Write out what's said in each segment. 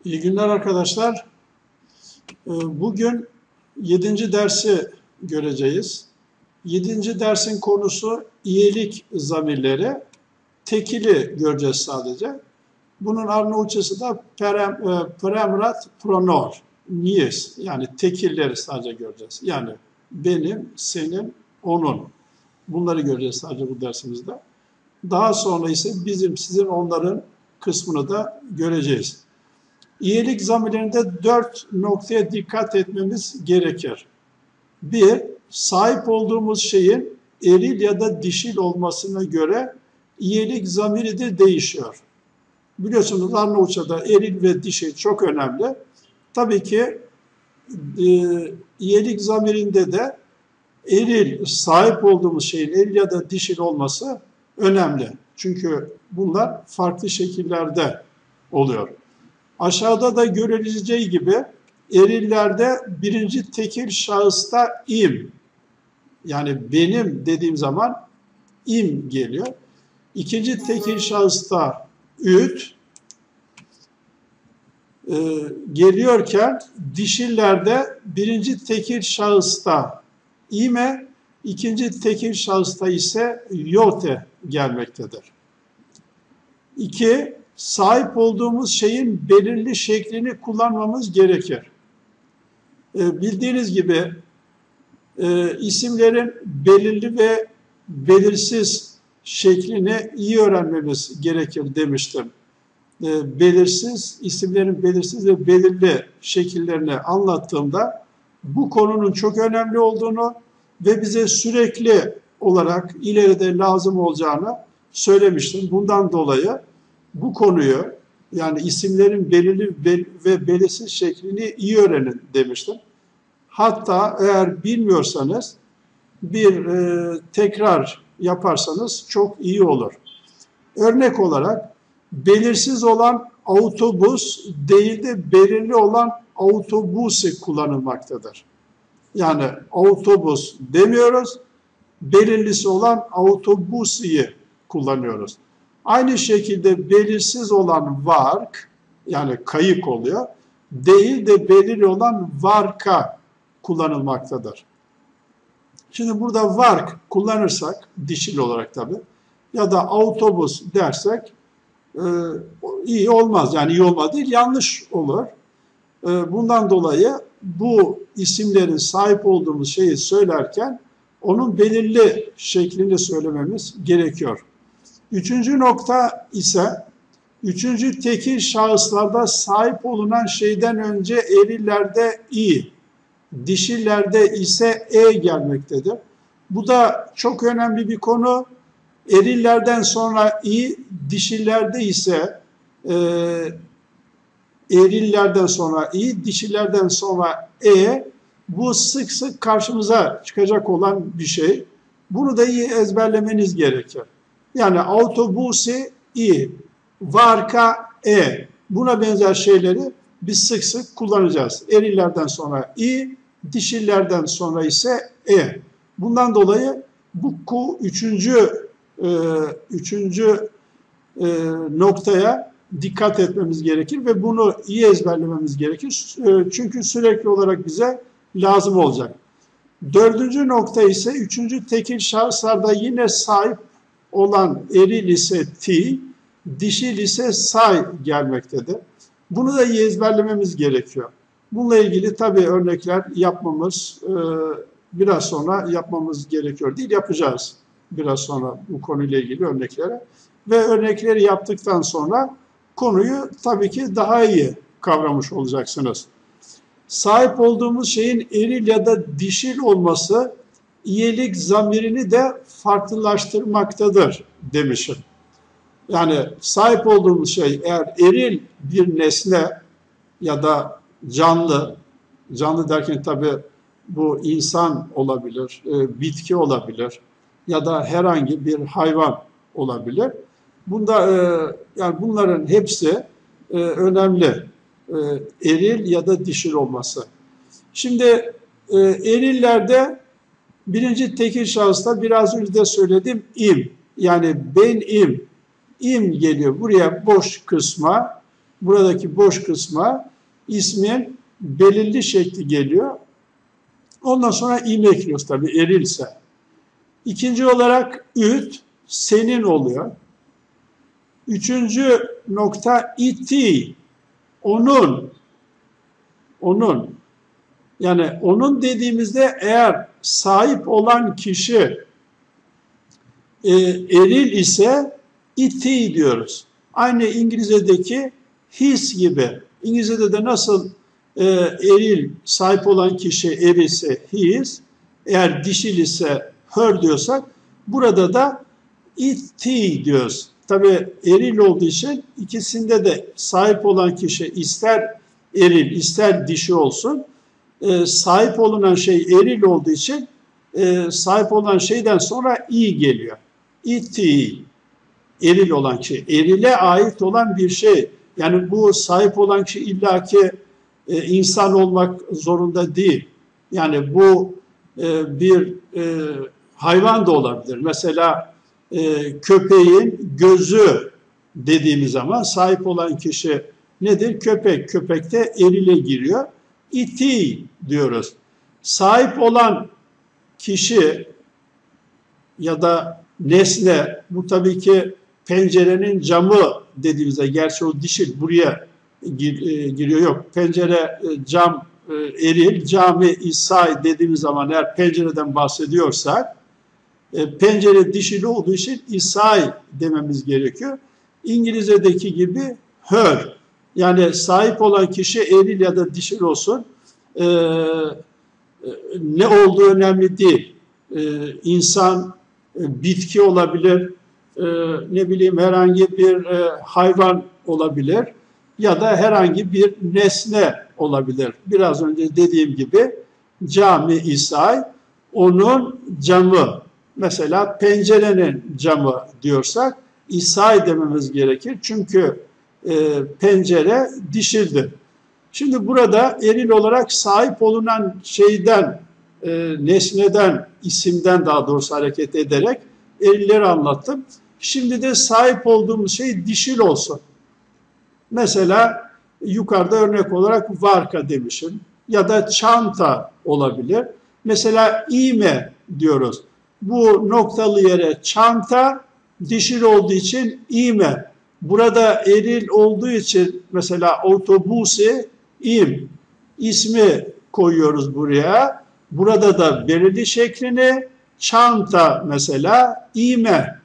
İyi günler arkadaşlar. Bugün 7. dersi göreceğiz. 7. dersin konusu iyilik zamirleri. Tekili göreceğiz sadece. Bunun Arnavutçası da premrat pronor, niyes. Yani tekilleri sadece göreceğiz. Yani benim, senin, onun. Bunları göreceğiz sadece bu dersimizde. Daha sonra ise bizim, sizin, onların kısmını da göreceğiz. İyilik zamirlerinde 4 noktaya dikkat etmemiz gerekir. 1. Sahip olduğumuz şeyin eril ya da dişil olmasına göre iyilik zamiri de değişiyor. Biliyorsunuz Arnavutça'da eril ve dişil çok önemli. Tabii ki iyilik zamirinde de eril, sahip olduğumuz şeyin eril ya da dişil olması önemli. Çünkü bunlar farklı şekillerde oluyor. Aşağıda da görüleceği gibi erillerde birinci tekil şahısta im, yani benim dediğim zaman im geliyor. İkinci tekil şahısta üt geliyorken dişillerde birinci tekil şahısta ime, ikinci tekil şahısta ise yote gelmektedir. 2. Sahip olduğumuz şeyin belirli şeklini kullanmamız gerekir. Bildiğiniz gibi isimlerin belirli ve belirsiz şeklini iyi öğrenmemiz gerekir demiştim. Belirsiz, isimlerin belirsiz ve belirli şekillerini anlattığımda bu konunun çok önemli olduğunu ve bize sürekli olarak ileride lazım olacağını söylemiştim. Bundan dolayı bu konuyu, yani isimlerin belirli ve belirsiz şeklini iyi öğrenin demiştim. Hatta eğer bilmiyorsanız bir tekrar yaparsanız çok iyi olur. Örnek olarak belirsiz olan otobüs değil de belirli olan autobusi kullanılmaktadır. Yani otobüs demiyoruz, belirlisi olan autobusiyi kullanıyoruz. Aynı şekilde belirsiz olan vark, yani kayık oluyor, değil de belirli olan varka kullanılmaktadır. Şimdi burada vark kullanırsak, dişil olarak tabii, ya da otobüs dersek iyi olmaz. Yani iyi olmaz değil, yanlış olur. Bundan dolayı bu isimlerin sahip olduğumuz şeyi söylerken onun belirli şeklini söylememiz gerekiyor. Üçüncü nokta ise, üçüncü tekil şahıslarda sahip olunan şeyden önce erillerde i, dişillerde ise e gelmektedir. Bu da çok önemli bir konu. Erillerden sonra i, dişillerde ise erillerden sonra i, dişillerden sonra e. Bu sık sık karşımıza çıkacak olan bir şey. Bunu da iyi ezberlemeniz gerekir. Yani autobusi i, varka e. Buna benzer şeyleri biz sık sık kullanacağız. Erillerden sonra i, dişillerden sonra ise e. Bundan dolayı bu üçüncü noktaya dikkat etmemiz gerekir ve bunu iyi ezberlememiz gerekir. Çünkü sürekli olarak bize lazım olacak. Dördüncü nokta ise üçüncü tekil şahıslarda yine sahip olan eril ise ti, dişil ise say gelmektedir. Bunu da iyi ezberlememiz gerekiyor. Bununla ilgili tabii örnekler yapmamız, biraz sonra yapmamız gerekiyor değil, yapacağız biraz sonra bu konuyla ilgili örnekleri. Ve örnekleri yaptıktan sonra konuyu tabii ki daha iyi kavramış olacaksınız. Sahip olduğumuz şeyin eril ya da dişil olması iyilik zamirini de farklılaştırmaktadır demişim. Yani sahip olduğumuz şey eğer eril bir nesne ya da canlı derken tabii bu insan olabilir, bitki olabilir ya da herhangi bir hayvan olabilir. Yani bunların hepsi önemli. Eril ya da dişil olması. Şimdi erillerde birinci tekil şahısta biraz önce de söyledim im. Yani benim. İm geliyor buraya boş kısma. buradaki boş kısma ismin belirli şekli geliyor. Ondan sonra im ekliyoruz tabii erilse. İkinci olarak üt, senin oluyor. Üçüncü nokta iti, onun. Yani onun dediğimizde eğer sahip olan kişi eril ise iti diyoruz. Aynı İngilizce'deki his gibi. İngilizce'de de nasıl eril, sahip olan kişi erilse his, eğer dişil ise her diyorsak, burada da iti diyoruz. Tabii eril olduğu için ikisinde de sahip olan kişi ister eril ister dişi olsun, sahip olunan şey eril olduğu için sahip olan şeyden sonra i geliyor. İti, eril olan kişi, erile ait olan bir şey. Yani bu sahip olan kişi illaki insan olmak zorunda değil. Yani bu bir hayvan da olabilir. Mesela köpeğin gözü dediğimiz zaman sahip olan kişi nedir? Köpek. Köpek de erile giriyor. İti diyoruz. Sahip olan kişi ya da nesne, bu tabii ki pencerenin camı dediğimizde, gerçi o dişil buraya giriyor, yok. Pencere, cam eril, cami isay dediğimiz zaman eğer pencereden bahsediyorsak, pencere dişili olduğu için isay dememiz gerekiyor. İngilizce'deki gibi her. Yani sahip olan kişi eril ya da dişil olsun, ne olduğu önemli değil. İnsan, bitki olabilir, ne bileyim herhangi bir hayvan olabilir ya da herhangi bir nesne olabilir. Biraz önce dediğim gibi cami isay, onun camı. Mesela pencerenin camı diyorsak isay dememiz gerekir. Çünkü pencere dişildir. Şimdi burada eril olarak sahip olunan şeyden, nesneden, isimden daha doğrusu hareket ederek erilleri anlattım. Şimdi de sahip olduğumuz şey dişil olsun. Mesela yukarıda örnek olarak varka demişim ya da çanta olabilir. Mesela iğme diyoruz. Bu noktalı yere çanta, dişil olduğu için iğme. Burada eril olduğu için mesela otobüse im, ismi koyuyoruz buraya. Burada da belirli şeklini, çanta mesela iğme,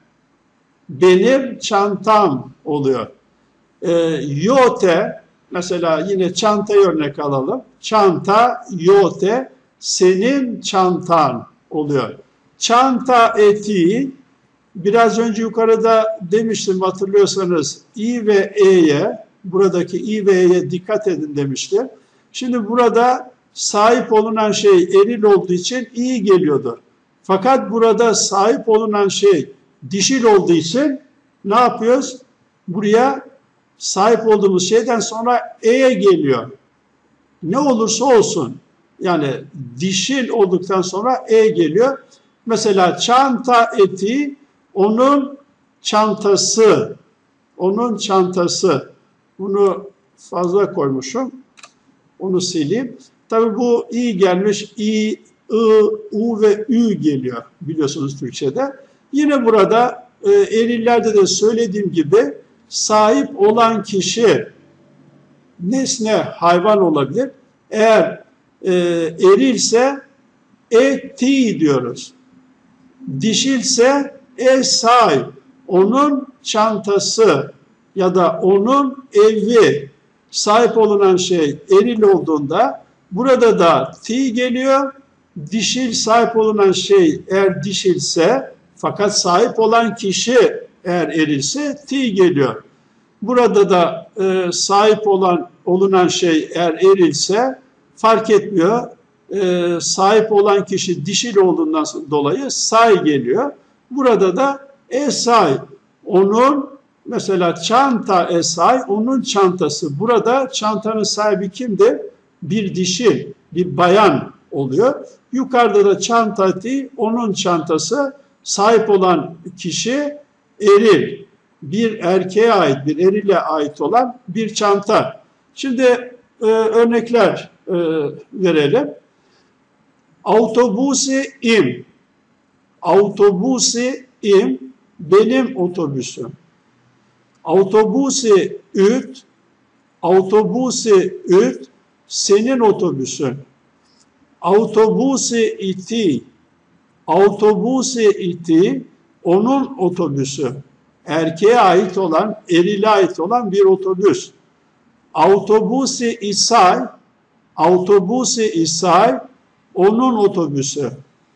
benim çantam oluyor. Yote, mesela yine çantayı örnek alalım. Çanta, yote, senin çantan oluyor. Çanta eti, biraz önce yukarıda demiştim hatırlıyorsanız, i ve e'ye, buradaki i ve e'ye dikkat edin demiştim. Şimdi burada sahip olunan şey eril olduğu için i geliyordur. Fakat burada sahip olunan şey dişil olduğu için ne yapıyoruz? Buraya sahip olduğumuz şeyden sonra e'ye geliyor. Ne olursa olsun. Yani dişil olduktan sonra e geliyor. Mesela çanta eti, onun çantası. Onun çantası. Bunu fazla koymuşum. Onu sileyim. Tabii bu i gelmiş. İ, I, U ve Ü geliyor biliyorsunuz Türkçe'de. Yine burada erillerde de söylediğim gibi sahip olan kişi nesne, hayvan olabilir. Eğer erilse eti diyoruz. Dişilse esay, onun çantası ya da onun evi. Sahip olunan şey eril olduğunda burada da ti geliyor. Dişil sahip olunan şey eğer dişilse, fakat sahip olan kişi eğer erilse ti geliyor. Burada da sahip olunan şey eğer erilse fark etmiyor. Sahip olan kişi dişil olduğundan dolayı say geliyor. Burada da esay, onun mesela çanta esay, onun çantası. Burada çantanın sahibi kimdir? Bir dişil, bir bayan oluyor. Yukarıda da çantati, onun çantası, sahip olan kişi eril. bir erkeğe ait, bir erile ait olan bir çanta. Şimdi örnekler verelim. Autobusi im. Autobusi im, benim otobüsüm. Autobusi üt. Autobusi üt, senin otobüsün. Autobusi iti. Autobusi iti, onun otobüsü. Erkeğe ait olan, erile ait olan bir otobüs. Autobusi isay, autobusi isay, onun otobüsü.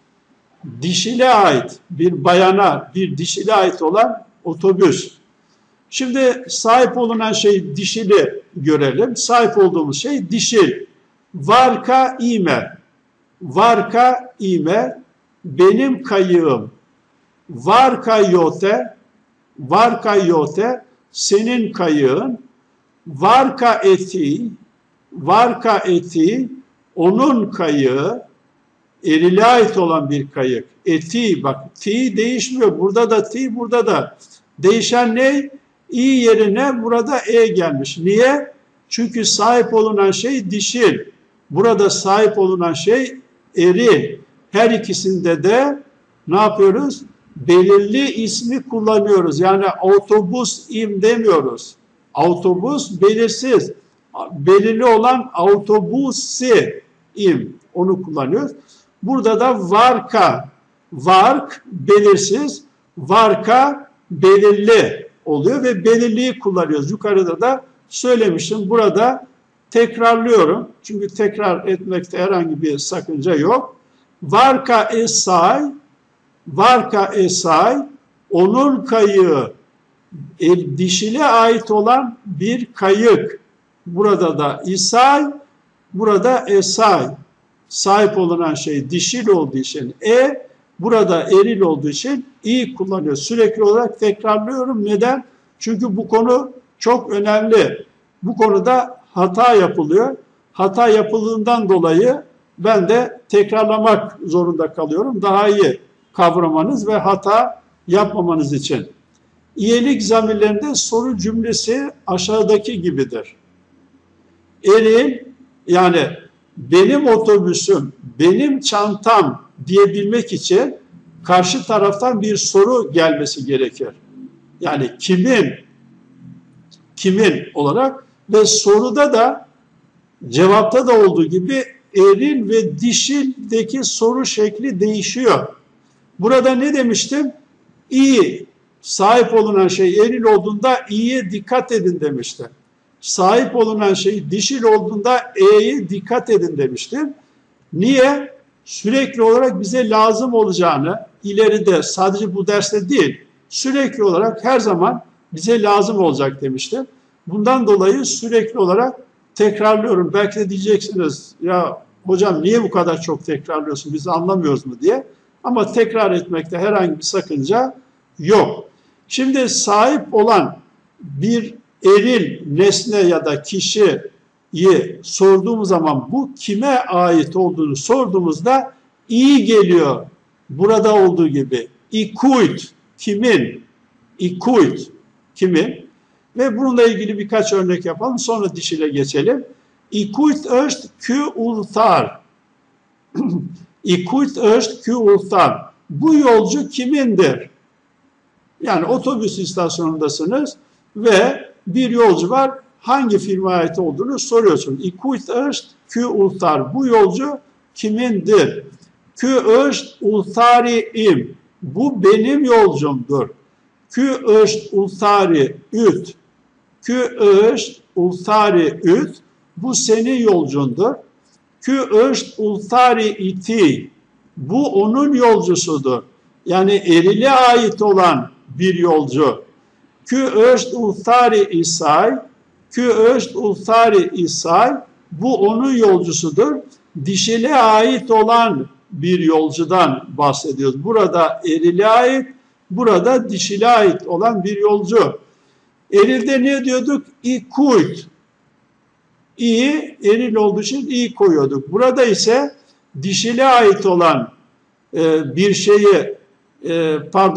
Dişile ait, bir bayana, bir dişile ait olan otobüs. Şimdi sahip olunan şey dişili görelim. Sahip olduğumuz şey dişil. Varka ime. Varka ime, benim kayığım. Varka yote. Varka yote, senin kayığın. Varka eti. Varka eti, onun kayığı. Erile ait olan bir kayık. Eti, bak ti değişmiyor. Burada da ti, burada da. Değişen ne? İ yerine burada e gelmiş. Niye? Çünkü sahip olunan şey dişil. Burada sahip olunan şey eril. Her ikisinde de ne yapıyoruz? Belirli ismi kullanıyoruz. Yani otobüs im demiyoruz. Otobüs belirsiz. Belirli olan autobusi im. Onu kullanıyoruz. Burada da varka. Vark belirsiz. Varka belirli oluyor ve belirliyi kullanıyoruz. Yukarıda da söylemiştim. Burada tekrarlıyorum. Çünkü tekrar etmekte herhangi bir sakınca yok. Varka esay, varka esay, onun kayığı, dişile ait olan bir kayık. Burada da isay, burada esay. Sahip olunan şey dişil olduğu için burada eril olduğu için i kullanıyor. Sürekli olarak tekrarlıyorum. Neden? Çünkü bu konu çok önemli. Bu konuda hata yapılıyor. Hata yapıldığından dolayı ben de tekrarlamak zorunda kalıyorum. Daha iyi kavramanız ve hata yapmamanız için. İyelik zamirlerinde soru cümlesi aşağıdaki gibidir. Eril, yani benim otobüsüm, benim çantam diyebilmek için karşı taraftan bir soru gelmesi gerekir. Yani kimin olarak ve soruda da cevapta da olduğu gibi eril ve dişildeki soru şekli değişiyor. Burada ne demiştim? İyi, sahip olunan şey eril olduğunda iyiye dikkat edin demiştim. Sahip olunan şey dişil olduğunda e'ye dikkat edin demiştim. Niye? Sürekli olarak bize lazım olacağını, ileride sadece bu derste değil, sürekli olarak her zaman bize lazım olacak demiştim. Bundan dolayı sürekli olarak tekrarlıyorum. Belki de diyeceksiniz, ya hocam niye bu kadar çok tekrarlıyorsun, biz anlamıyoruz mu diye. Ama tekrar etmekte herhangi bir sakınca yok. Şimdi sahip olan bir eril nesne ya da kişiyi sorduğumuz zaman bu kime ait olduğunu sorduğumuzda iyi geliyor. Burada olduğu gibi. İkuit, kimin? İkuit, kimin? Ve bununla ilgili birkaç örnek yapalım. Sonra dişile geçelim. İkuit öst kü ultar. İkuit öst kü ultar. Bu yolcu kimindir? Yani otobüs istasyonundasınız ve bir yolcu var. Hangi firmaya ait olduğunu soruyorsunuz. İkuit öst kü ultar. Bu yolcu kimindir? Kü öst ultari im. Bu benim yolcumdur. Kü öst ultari üt. Kü öst ultari üt. Bu senin yolcundur. Kü öst ultari iti. Bu onun yolcusudur. Yani erile ait olan bir yolcu. Kü öst ultari isay. Kü öst ultari isay. Bu onun yolcusudur. Dişile ait olan bir yolcudan bahsediyoruz. Burada erile ait, burada dişile ait olan bir yolcu. Erilde ne diyorduk? İkuit. İyi, eril olduğu için iyi koyuyorduk. Burada ise dişile ait olan bir şeyi,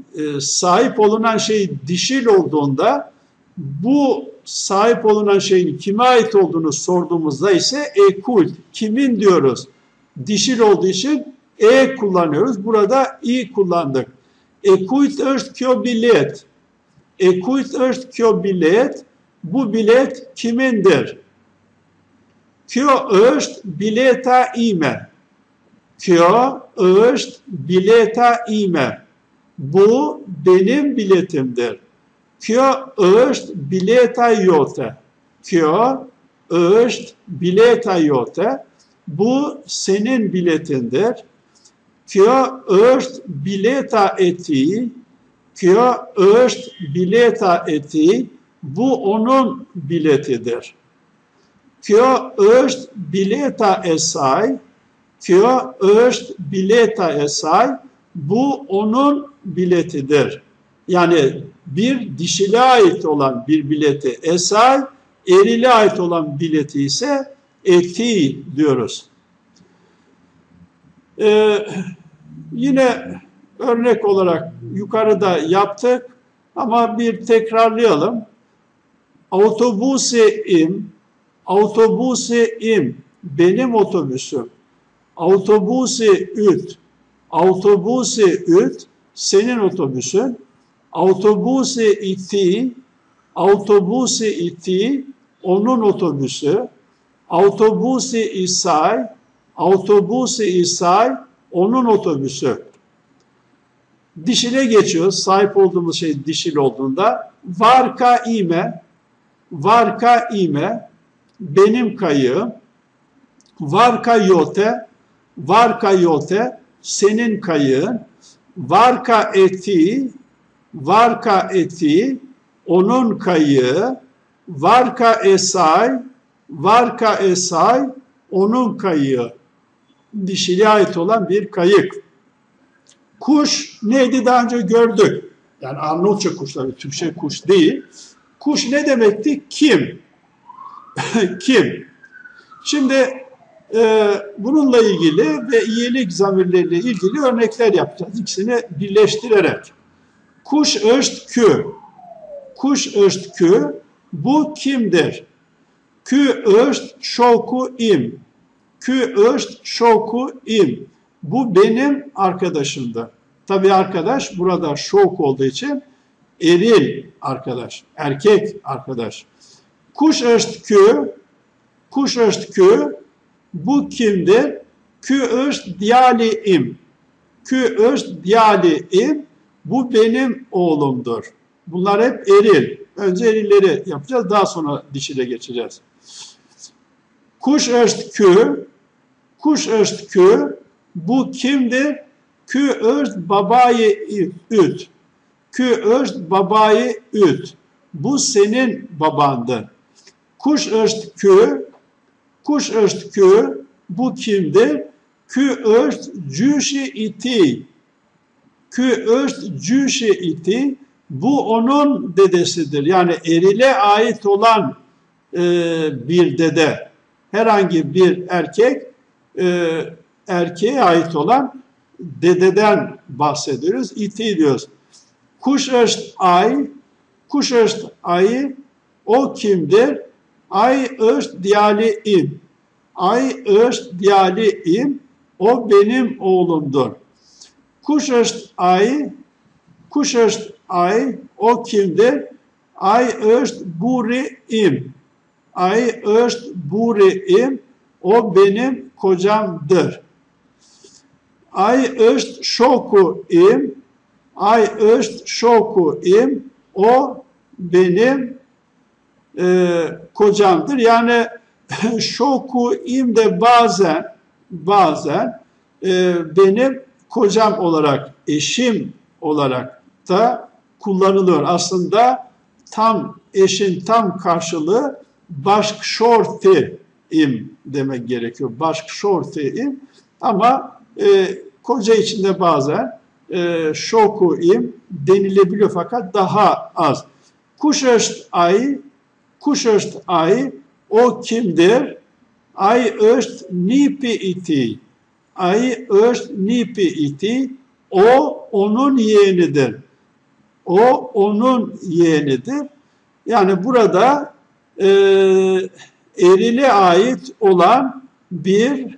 sahip olunan şey dişil olduğunda bu sahip olunan şeyin kime ait olduğunu sorduğumuzda ise ekult, kimin diyoruz. Dişil olduğu için kullanıyoruz. Burada i kullandık. Ekult është kjo bilet. Ekult është kjo bilet. Bu bilet kimindir? Kjo është bileta ime. Kjo është bileta ime. Bu benim biletimdir. Kjo është bileta jote. Kjo është bileta jote. Bu senin biletindir. Kjo është bileta e tij. Kjo është bileta e tij. Bu onun biletidir. Kjo është bileta e saj. Kjo është bileta e saj. Bu onun biletidir. Yani bir dişile ait olan bir bileti esay, erile ait olan bileti ise eti diyoruz. Yine örnek olarak yukarıda yaptık ama bir tekrarlayalım. Autobusim, autobusim, benim otobüsüm. Autobusi üt, autobusi üt, senin otobüsün. Autobusi iti, autobusi iti, onun otobüsü. Autobusi isay, autobusi isay, onun otobüsü. Dişile geçiyoruz. Sahip olduğumuz şey dişil olduğunda. Varka ime, varka ime, benim kayığım. Varka yote, varka yote, senin kayığın. Varka eti, varka eti, onun kayığı. Varka esay, varka esay, onun kayığı. Dişiliğe ait olan bir kayık. Kuş neydi daha önce gördük. Yani Arnavutça kuşları, Türkçe kuş değil. Kuş ne demekti? Kim? Kim? Şimdi bununla ilgili ve iyilik zamirleriyle ilgili örnekler yapacağız. İkisini birleştirerek. Kuş është kü. Kuş është kü. Bu kimdir? Kü është shoku im. Kü është shoku im. Bu benim arkadaşımdır. Tabii arkadaş burada şok olduğu için eril arkadaş, erkek arkadaş. Kuş është kü. Kuş është kü. Bu kimdir? Kü është djali im. Kü është djali im. Bu benim oğlumdur. Bunlar hep eril. Önce erilleri yapacağız. Daha sonra dişile geçeceğiz. Kuş është kü. Kuş është kü. Bu kimdir? Kü është babayı üt. Kü është babayı üt. Bu senin babandır. Kuş është kü. Kuş është kü. Bu kimdir? Kü është gjyshi i tij. Kü është gjyshi i tij. Bu onun dedesidir. Yani erile ait olan bir dede. Herhangi bir erkek erkeğe ait olan dededen bahsediyoruz. İti diyoruz. Kuş është ay. Kuş është ay. O kimdir? Ay është djali im. Ay është djali im. O benim oğlumdur. Kuş është ay. Kuş është ay. O kimdir? Ay është burri im. Ay është burri im. O benim kocamdır. Ay është shoku im. Ay është shoku im. O benim kocamdır. Yani şoku im de bazen benim kocam olarak, eşim olarak da kullanılıyor. Aslında tam eşin tam karşılığı başkşorti im demek gerekiyor. Başkşorti im. Ama koca içinde bazen şoku im denilebiliyor fakat daha az. Kuş është ay. Kuş është ay. O kimdir? Ay është nipi i tij. Ay është nipi i tij. O onun yeğenidir. O onun yeğenidir. Yani burada erile ait olan bir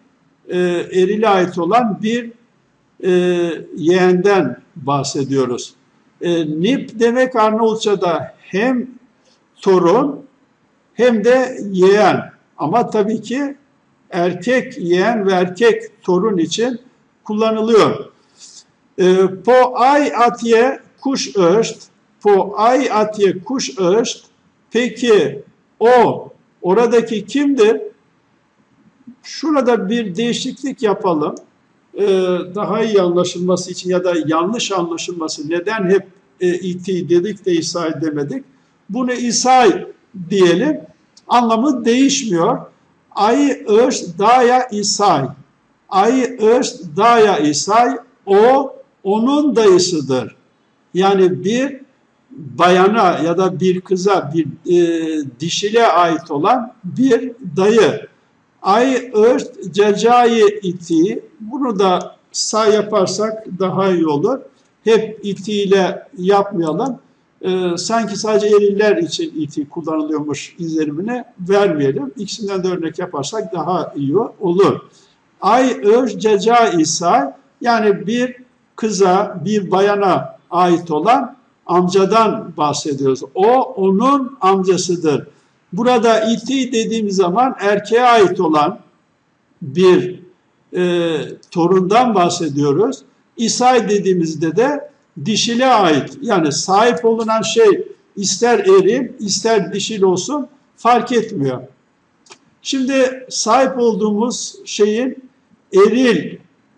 yeğenden bahsediyoruz. Nip demek Arnavutça'da hem torun hem de yeğen. Ama tabii ki erkek yeğen ve erkek torun için kullanılıyor. Po ay atje kush është, po ay atje kush është, peki oradaki kimdir? Şurada bir değişiklik yapalım. Daha iyi anlaşılması için ya da yanlış anlaşılması, neden hep iti dedik de İsa'yı demedik? Bunu İsa'y diyelim, anlamı değişmiyor. Ay është daya İsa'y. Ay është daya İsa'y, o onun dayısıdır. Yani bir bayana ya da bir kıza, bir dişile ait olan bir dayı. Ay është cecai iti. Bunu da sağ yaparsak daha iyi olur. Hep itiyle yapmayalım. Sanki sadece eriller için iti kullanılıyormuş izlenimini vermeyelim. İkisinden de örnek yaparsak daha iyi olur. Ay është cecai İsa'y, yani bir kıza, bir bayana ait olan amcadan bahsediyoruz. O onun amcasıdır. Burada iti dediğimiz zaman erkeğe ait olan bir torundan bahsediyoruz. İsa'y dediğimizde de dişile ait, yani sahip olunan şey ister eril ister dişil olsun fark etmiyor. Şimdi sahip olduğumuz şeyin eril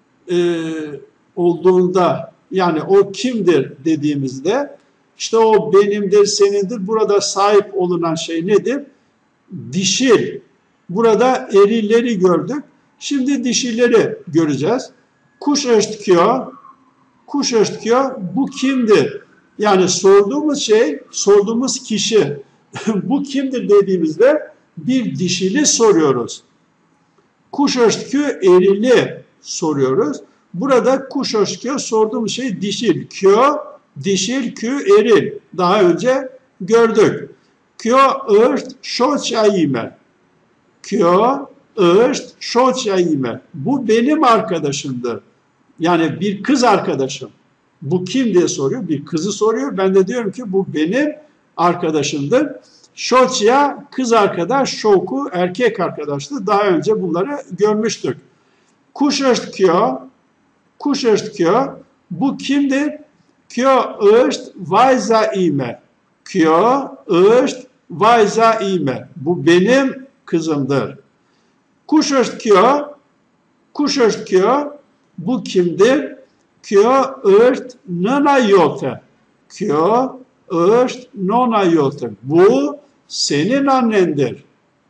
olduğunda, yani o kimdir dediğimizde, işte o benimdir, senindir. Burada sahip olunan şey nedir? Dişil. Burada erilleri gördük. Şimdi dişilleri göreceğiz. Kush është kjo? Kush është kjo? Bu kimdir? Yani sorduğumuz şey, sorduğumuz kişi. Bu kimdir dediğimizde bir dişili soruyoruz. Kush është kjo? Erili soruyoruz. Burada kush është kjo? Sorduğumuz şey dişil. Kjo dişil, kü eril. Daha önce gördük. Kjo është shoqja ime. Kjo është shoqja ime. Bu benim arkadaşımdır. Yani bir kız arkadaşım. Bu kim diye soruyor. Bir kızı soruyor. Ben de diyorum ki bu benim arkadaşımdır. Shoqja kız arkadaş, shoku erkek arkadaştı. Daha önce bunları görmüştük. Kush është kjo? Kush është kjo? Bu kimdir? Kjo është vajza ime. Kjo është vajza ime. Bu benim kızımdır. Kush është kjo? Kush është kjo? Bu kimdir? Kjo është nëna jote. Kjo është nona jote. Bu senin annendir.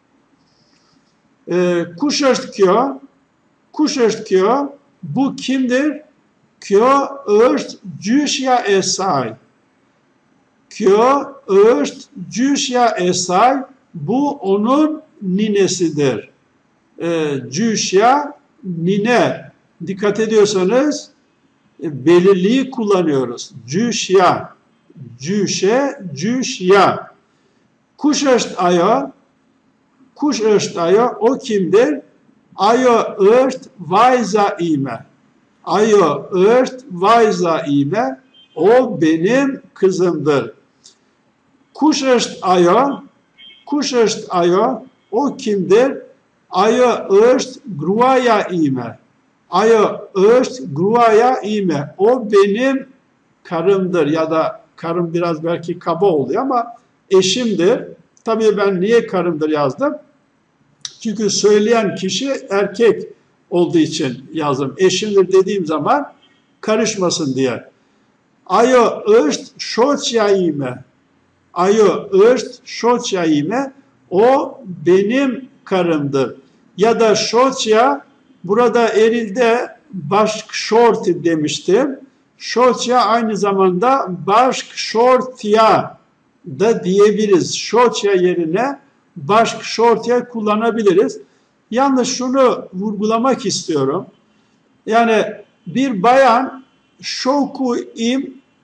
Kush është kjo? Kush është kjo? Bu kimdir? Kjo është gjyshja e saj. Kjo është gjyshja e saj. Bu onun ninesidir. Gjyshya, nine. Dikkat ediyorsanız belirliği kullanıyoruz. Gjyshya, gjyshe, gjyshya. Kush është ajo? Kush është ajo? O kimdir? Ajo është vajza ime. Ajo është vajza ime. O benim kızımdır. Kush është ajo? Kush është ajo? O kimdir? Ajo është gruaja ime. Ajo është gruaja ime. O benim karımdır. Ya da karım biraz belki kaba oluyor ama eşimdir. Tabii ben niye karımdır yazdım? Çünkü söyleyen kişi erkek olduğu için yazdım. Eşimdir dediğim zaman karışmasın diye. Ajo është shoqja ime. Ajo është shoqja ime. O benim karımdır. Ya da shoqja, burada erilde bashkëshorti demiştim. Shoqja aynı zamanda bashkëshortja da diyebiliriz. Shoqja yerine bashkëshortja kullanabiliriz. Yalnız şunu vurgulamak istiyorum. Yani bir bayan shoku im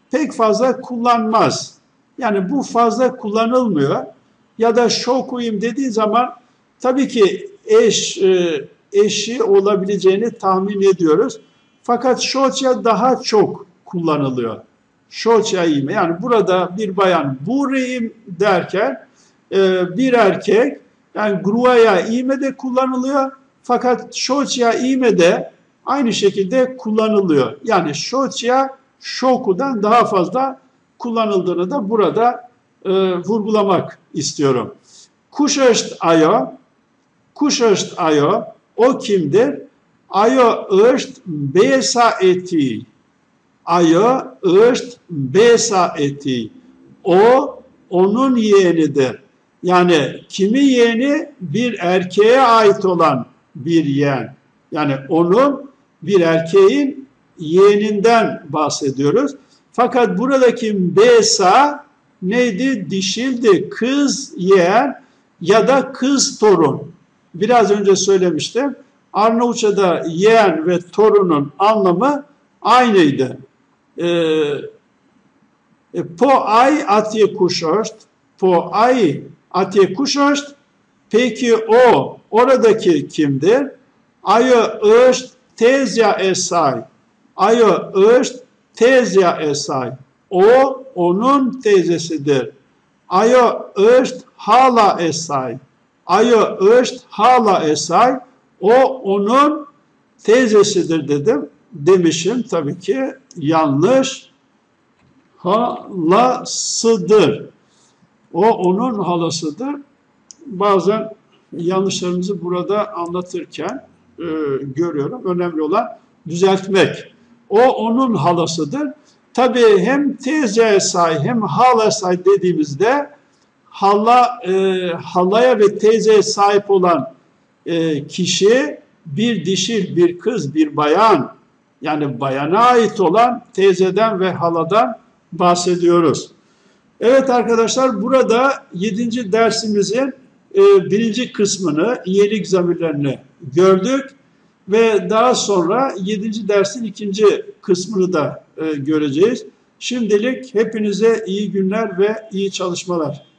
pek fazla kullanmaz. Yani bu fazla kullanılmıyor. Ya da şokuyum dediği zaman tabii ki eşi olabileceğini tahmin ediyoruz. Fakat şoçya daha çok kullanılıyor. Şoçyayım. Yani burada bir bayan burayım derken bir erkek yani gruaya ime de kullanılıyor. Fakat şoçya ime de aynı şekilde kullanılıyor. Yani şoçya şokudan daha fazla kullanıldığını da burada vurgulamak istiyorum. Kuşaşt ayo, kuşaşt ayo, o kimdir? Ayo ışt besa eti. Ayo ışt besa eti. O onun yeğenidir. Yani kimi yeğeni? Bir erkeğe ait olan bir yeğen. Yani onun bir erkeğin yeğeninden bahsediyoruz. Fakat buradaki besa neydi? Dişildi. Kız yeğen ya da kız torun. Biraz önce söylemiştim. Arnavutça'da yeğen ve torunun anlamı aynıydı. Po ay atye kuşoşt, po ay atye kuşoşt. Peki o, oradaki kimdir? Ayo ışt tezya esay. Ayo ışt tezya esay. O, onun teyzesidir. Ayo ışt hala esay. Ayo ışt hala esay. O, onun teyzesidir demişim. Tabii ki yanlış. Halasıdır. O, onun halasıdır. Bazen yanlışlarımızı burada anlatırken görüyorum. Önemli olan düzeltmek. O, onun halasıdır. Tabii hem teyzeye say hem hala say dediğimizde halaya ve teyzeye sahip olan kişi bir dişil, bir kız, bir bayan, yani bayana ait olan teyzeden ve haladan bahsediyoruz. Evet arkadaşlar, burada 7. dersimizin 1. kısmını, iyilik zamirlerini gördük ve daha sonra 7. dersin 2. kısmını da göreceğiz. Şimdilik hepinize iyi günler ve iyi çalışmalar.